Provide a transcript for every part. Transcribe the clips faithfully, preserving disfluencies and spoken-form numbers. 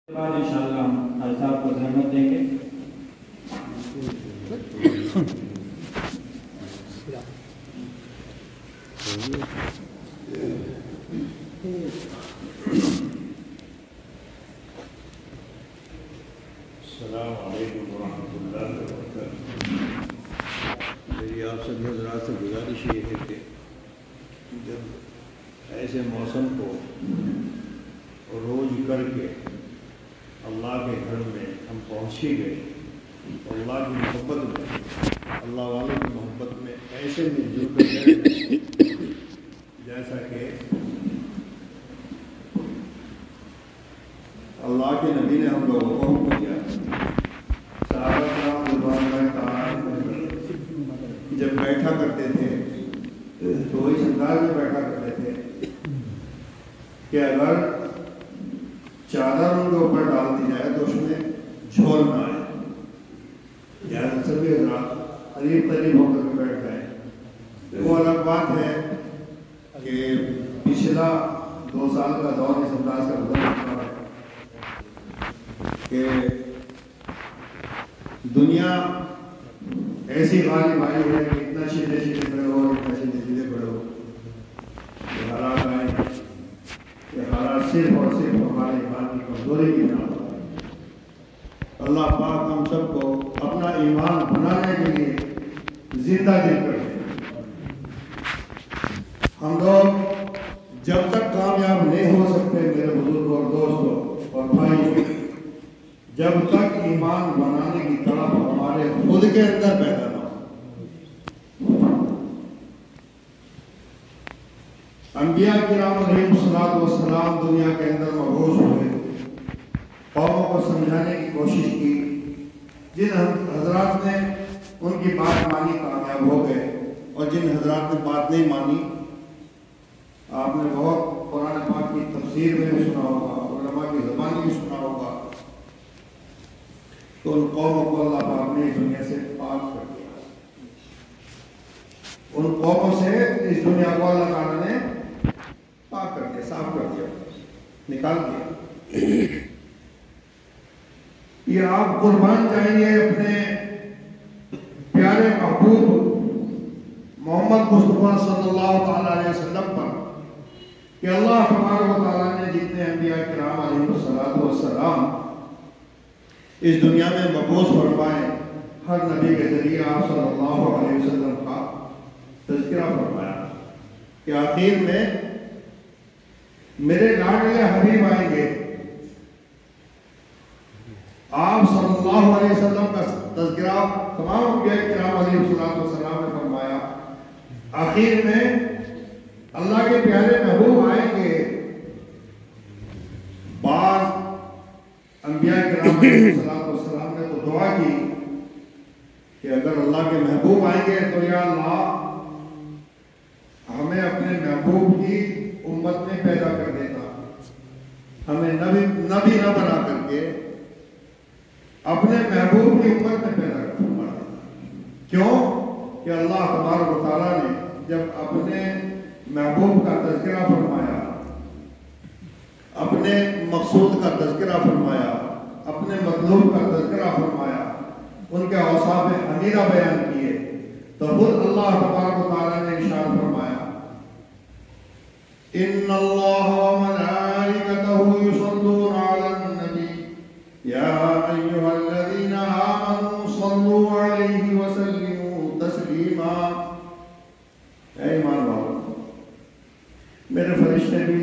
بعد انشاءاللہ ہم حاجی صاحب کو زحمت دیں گے. السلام علیکم ورحمۃ اللہ وبرکاتہ. میری آپ سب حضرات سے گزارش یہ ہے کہ جب ایسے موسم کو روز کر کے اللہ کے گھر میں ہم پہنچ ہی گئے، اللہ کی محبت میں، اللہ والوں کی محبت میں ایسے مل جل کر گئے جیسا کہ اللہ کے نبی نے ہم لوگوں کو حکم دیا. صحابہ کرام رضوان اللہ تعالیٰ جب بیٹھا کرتے تھے تو اس انداز میں بیٹھا کرتے تھے کہ اگر چادر ان کے اوپر ڈال دی جائے تو اس میں جھول نہ آئے. یعنی سبھی حضرات قریب قریب ہو کر بیٹھ گئے. وہ الگ بات ہے کہ پچھلا دو سال کا دور اس انداز کا گزر چکا ہے کہ دنیا ایسی غالب آئی ہے کہ اتنا سیدھے سیدھے کھڑے ہو، اتنا سیدھے سیدھے کھڑے ہو. یہ حالات آئے یہ حالات صرف اور صرف ہمارے ایمان کی کمزوری کی بنا پر. اللہ پاک ہم سب کو اپنا ایمان بنانے کے لیے زندہ دل کر دے. ہم لوگ جب تک کامیاب نہیں ہو سکتے میرے بزرگ اور دوستوں اور بھائی، جب تک ایمان بنانے کی طرف ہمارے خود کے اندر پیدا نہ ہو. انبیاء کرام علیہم الصلوۃ والسلام دنیا کے اندر مبعوث ہوئے، قوموں کو سمجھانے کی کوشش کی. جن حضرات نے ان کی بات مانی کامیاب ہو گئے، اور جن حضرات نے بات نہیں مانی، آپ نے بہت قرآن پاک کی تفسیر میں بھی سنا ہوگا، علماء کی زبان میں بھی سنا ہوگا، تو ان قوموں کو اللہ پاک نے اس دنیا سے پاک کر دیا. ان قوموں سے اس دنیا کو اللہ تعالیٰ نے پاک کر دیا، صاف کر دیا، نکال دیا. یہ آپ قربان جائیں گے اپنے پیارے محبوب محمد مصطفیٰ صلی اللہ تعالیٰ علیہ وسلم پر کہ اللہ تبارک و تعالیٰ نے جتنے انبیاء کرام علیہ السلام اس دنیا میں مبعوث فرمائے، ہر نبی کے ذریعے آپ صلی اللہ علیہ وسلم کا تذکرہ فرمایا کہ آخر میں میرے لاڈلے حبیب آئیں گے. آپ صلی اللہ علیہ وسلم کا تذکرہ تمام انبیاء کرام علیہ السلام نے فرمایا. آخر میں اللہ کے پیارے محبوب آئیں گے. بعض انبیاء کرام علیہ السلام نے تو دعا کی کہ اگر اللہ کے محبوب آئیں گے تو یا اللہ ہمیں اپنے محبوب کی امت میں پیدا کر دیتا، ہمیں نبی نبی نہ بنا کر کے اپنے محبوب کی امت میں پیدا کر دیتا. کیوں کہ اللہ تبارک و تعالیٰ نے جب اپنے محبوب کا تذکرہ فرمایا، اپنے مقصود کا تذکرہ فرمایا، اپنے مطلوب کا تذکرہ فرمایا، ان کے اوصاف حمیدہ بیان کیے، تو خود اللہ تبارک و تعالیٰ نے ارشاد فرمایا ان اللہ وملائکتہ یصلون علی النبی یا ایھا الذین آمنوا صلوا علیہ وسلموا تسلیما. اے ایمان والو، میرے فرشتے بھی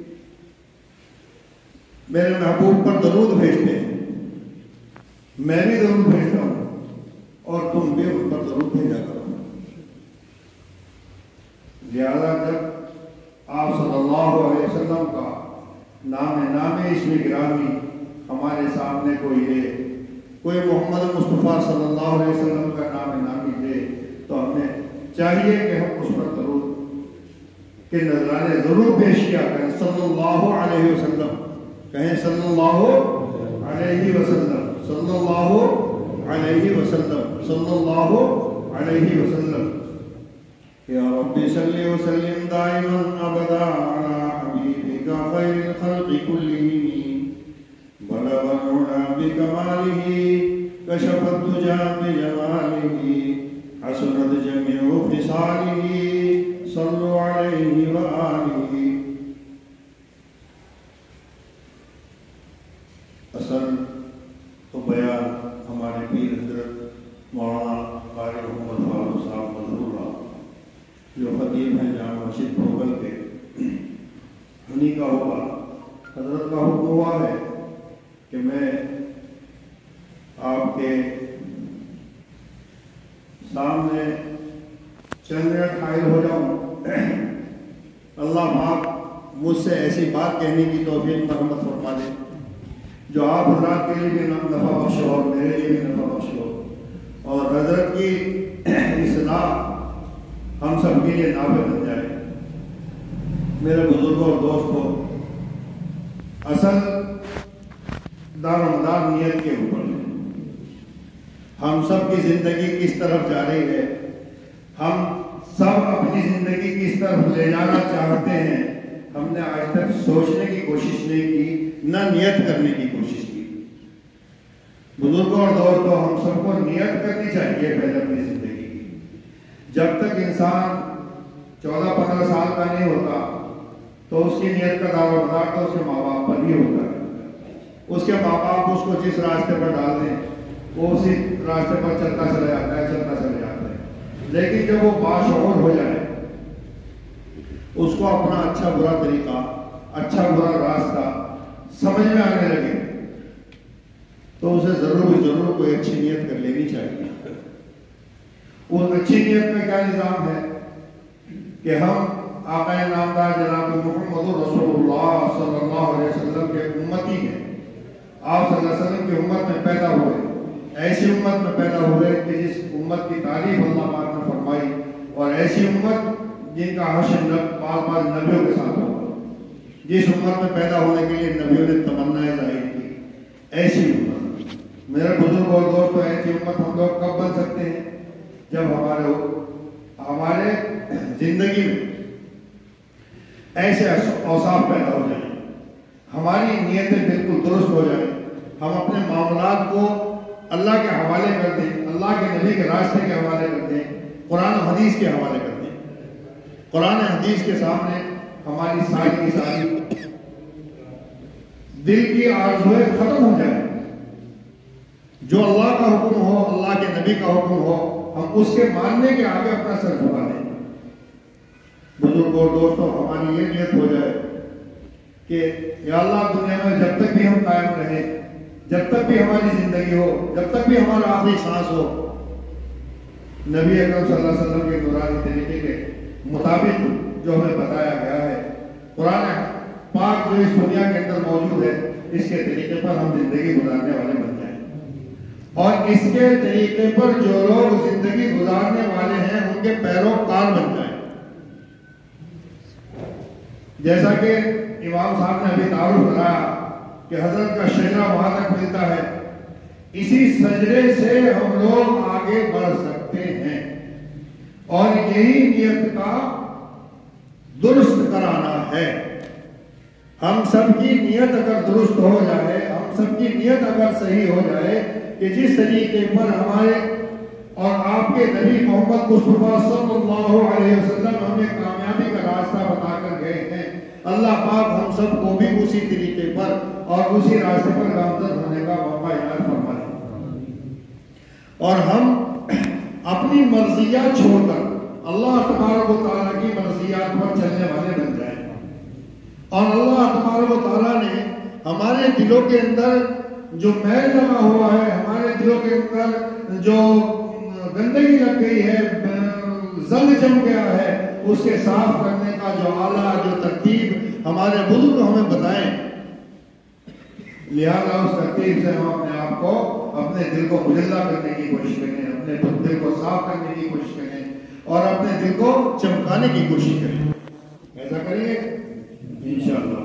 میرے محبوب پر درود بھیجتے ہیں، میں بھی درود بھیجتا ہوں، اور تم بھی ان پر درود بھیجا کرو. لہذا جب آپ صلی اللہ علیہ وسلم کا نام نام اسم گرامی ہمارے سامنے کوئی ہے، کوئی محمد مصطفیٰ صلی اللہ علیہ وسلم کا نام نامی دے، تو ہمیں چاہیے کہ ہم اس پر درود کے نذرانے ضرور پیش کیا کریں. صلی اللہ علیہ وسلم کہیں، صلی اللہ علیہ وسلم، صلی اللہ علیہ وسلم، صلی اللہ علیہ وسلم. یا رب صلی وسلم دائما ابدا علی حبیبک خیر الخلق کلہم وذهب العلا بكماله كشف الدجى بجماله حسنت جميع خصاله صلوا عليه وآله. اصل تو بیان ہمارے پیر حضرت مولانا قاری محمد فاروق صاحب مظہورہ جو خطیب ہیں جامع مسجد بھوگل کے انہی کا ہوگا. حضرت کا حکم ہوا ہے کہ میں آپ کے سامنے چند منٹ حائل ہو جاؤں. اللہ پاک مجھ سے ایسی بات کہنے کی توفیق مرحمت فرما دے جو آپ حضرات کے لیے بھی نفع بخش ہو اور میرے لیے بھی نفع بخش ہو، اور حضرت کی اصلاح ہم سب کے لیے نافع بن جائے. میرے بزرگوں اور دوستوں، اصل دار و مدار نیت کے اوپر ہے. ہم سب کی زندگی کس طرف جا رہی ہے، ہم سب اپنی زندگی کس طرف لے جانا چاہتے ہیں، ہم نے آج تک سوچنے کی کوشش نہیں کی، نہ نیت کرنے کی کوشش کی. بزرگوں اور دوستوں، ہم سب کو نیت کرنی چاہیے پہلے اپنی زندگی کی. جب تک انسان چودہ پندرہ سال کا نہیں ہوتا تو اس کی نیت کا دار و مدار تو اس کے ماں باپ پر ہی ہوتا ہے. اس کے ماں باپ اس کو جس راستے پر ڈال دیں وہ اسی راستے پر چلتا چلا جاتا ہے چلتا چلا جاتا ہے. لیکن جب وہ باشعور ہو جائے، اس کو اپنا اچھا برا طریقہ، اچھا برا راستہ سمجھ میں آنے لگے تو اسے ضرور ضرور کوئی اچھی نیت کر لینی چاہیے. اس اچھی نیت میں کیا نظام ہے کہ ہم آقا نامدار جناب محمد رسول اللہ صلی اللہ علیہ وسلم کے امتی ہیں. آپ صلی اللہ علیہ وسلم کی امت میں پیدا ہوئے، ایسی امت میں پیدا ہوئے کہ جس امت کی تعریف اللہ پاک نے فرمائی، اور ایسی امت جن کا حشر بار بار نبیوں کے ساتھ ہوگا. جس امت میں پیدا ہونے کے لیے نبیوں نے تمنائیں ظاہر کی، ایسی امت. میرے بزرگ اور دوستوں، ایسی امت ہم لوگ کب بن سکتے ہیں؟ جب ہمارے ہمارے زندگی میں ایسے اوصاف پیدا ہو جائیں، ہماری نیتیں بالکل درست ہو جائیں، ہم اپنے معاملات کو اللہ کے حوالے کر دیں، اللہ کے نبی کے راستے کے حوالے کر دیں، قرآن و حدیث کے حوالے کر دیں. قرآن و حدیث کے سامنے ہماری ساری کی ساری دل کی آرزویں ختم ہو جائیں. جو اللہ کا حکم ہو، اللہ کے نبی کا حکم ہو، ہم اس کے ماننے کے آگے اپنا سر جھکا دیں. بزرگوں اور دوستوں، ہماری یہ نیت ہو جائے کہ یا اللہ دنیا میں جب تک بھی ہم قائم رہیں، جب تک بھی ہماری زندگی ہو، جب تک بھی ہمارا آخری سانس ہو، نبی اکرم صلی اللہ علیہ وسلم کے نورانی طریقے کے مطابق جو ہمیں بتایا گیا ہے، قرآن پاک جو اس دنیا کے اندر موجود ہے، اس کے طریقے پر ہم زندگی گزارنے والے بن جائیں. اور اس کے طریقے پر جو لوگ زندگی گزارنے والے ہیں ان کے پیروکار بن جائیں. جیسا کہ امام صاحب نے ابھی تعارف کرایا کہ حضرت کا شجرہ وہاں تک ملتا ہے، اسی شجرے سے ہم لوگ آگے بڑھ سکتے ہیں. اور یہی نیت کا درست کرانا ہے. ہم سب کی نیت اگر درست ہو جائے، ہم سب کی نیت اگر صحیح ہو جائے کہ جس طریقے پر ہمارے اور آپ کے نبی محمد مصطفیٰ صلی اللہ علیہ وسلم ہمیں کامیابی کا راستہ بتا کر گئے ہیں، اللہ پاک ہم سب کو بھی اسی طریقے پر اور اسی راستے پر گامزن ہونے کا موقع عنایت فرمائے. اور ہم اپنی مرضیات چھوڑ کر اللہ تبارک و تعالیٰ کی مرضیات پر چلنے والے بن جائیں. اور اللہ تبارک و تعالیٰ نے ہمارے دلوں کے اندر جو میل جمع ہوا ہے، ہمارے دلوں کے اندر جو گندگی لگ گئی ہے، زنگ جم گیا ہے، اس کے صاف کرنے کا جو آلہ، جو ترتیب ہمارے بزرگ ہمیں بتائیں، لہذا اس ترتیب سے ہم اپنے آپ کو، اپنے دل کو مجلہ کرنے کی کوشش کریں، اپنے دل کو صاف کرنے کی کوشش کریں اور اپنے دل کو چمکانے کی کوشش کریں. ایسا کریں گے انشاءاللہ.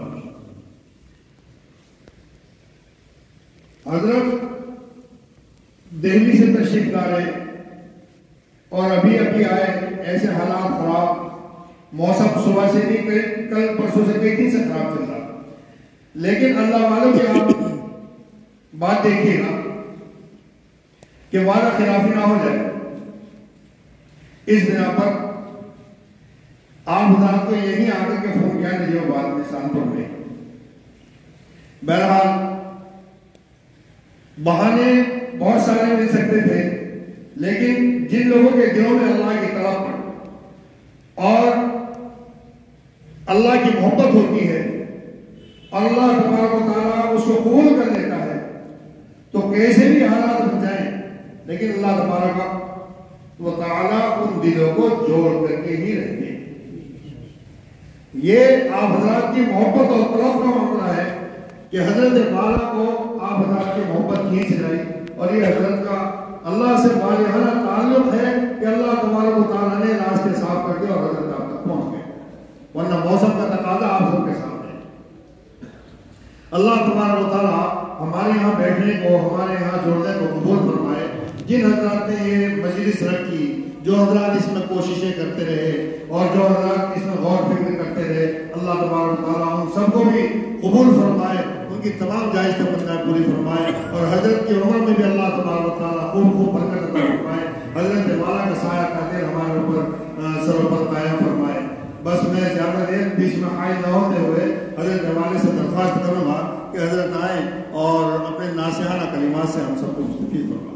حضرت دہلی سے تشریف لا رہے اور ابھی ابھی آئے، ایسے حالات خراب، موسم صبح سے بھی کل پرسوں سے کئی دن سے خراب چل رہا، لیکن اللہ والوں کے آپ بات دیکھیے گا کہ وعدہ خلافی نہ ہو جائے، اس بنا پر آپ حضرات کو یہی آ کر کے فون کیا نہیں جو بات نشان پر ہوئے۔ بہرحال بہانے بہت سارے مل سکتے تھے، لیکن جن لوگوں کے دلوں میں اللہ کی طرف اور اللہ کی محبت ہوتی ہے، اللہ تبارک و تعالیٰ اس کو قبول کر لیتا ہے، تو کیسے بھی حالات بن جائیں لیکن اللہ تبارک و تعالیٰ ان دلوں کو جوڑ کر کے ہی رہتے ہیں۔ یہ آپ حضرات کی محبت اور طلب کا معاملہ ہے کہ حضرت والا کو آپ حضرات کی محبت کھینچ جائے، اور یہ حضرت کا اللہ سے والہانہ تعلق ہے کہ اللہ تبارک و تعالیٰ نے راستے صاف کر کے اور حضرت آپ تک پہنچ گئے، ورنہ موسم کا تقاضا آپ سب کے سامنے ہے۔ اللہ تبارک و تعالیٰ ہمارے یہاں بیٹھنے کو، ہمارے یہاں جوڑنے کو قبول فرمائے۔ جن حضرات نے یہ مجلس رکھی، جو حضرات اس میں کوششیں کرتے رہے اور جو حضرات اس میں غور فکر کرتے رہے، اللہ تبارک و تعالیٰ ان سب کو بھی قبول فرمائے، ان کی تمام جائز تمنائیں پوری فرمائے، اور حضرت کی عمر میں بھی اللہ تبارک و تعالیٰ خوب خوب برکت عطا فرمائے۔ حضرت والا کا سایہ قادر ہمارے اوپر سر پر قائم فرمائے۔ بس میں زیادہ دیر بیچ میں حائل نہ ہوتے ہوئے حضرت والے سے درخواست کروں گا کہ حضرت آئیں اور اپنے ناصحانہ کلمات سے ہم سب کو مستفید فرمائیں۔